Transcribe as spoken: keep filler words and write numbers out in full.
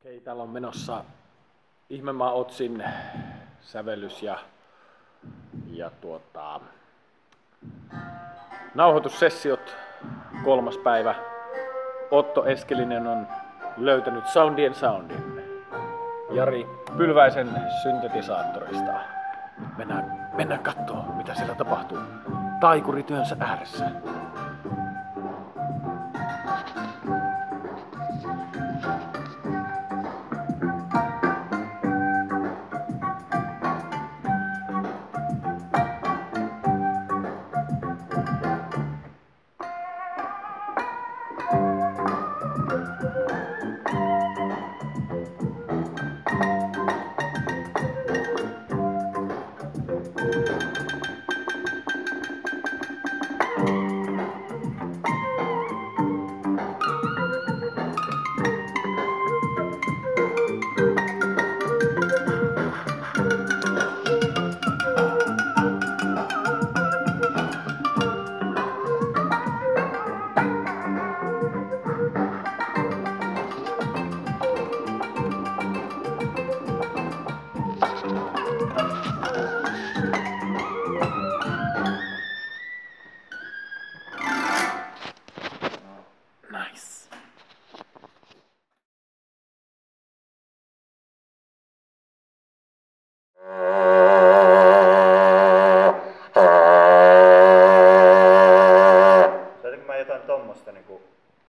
Okei, täällä on menossa Ihmemaa Otsin sävellys ja, ja tuota, nauhoitussessiot, kolmas päivä. Otto Eskelinen on löytänyt Soundien Soundin Jari Pylväisen syntetisaattorista. Mennään, mennään kattoo, mitä siellä tapahtuu taikurityönsä ääressä.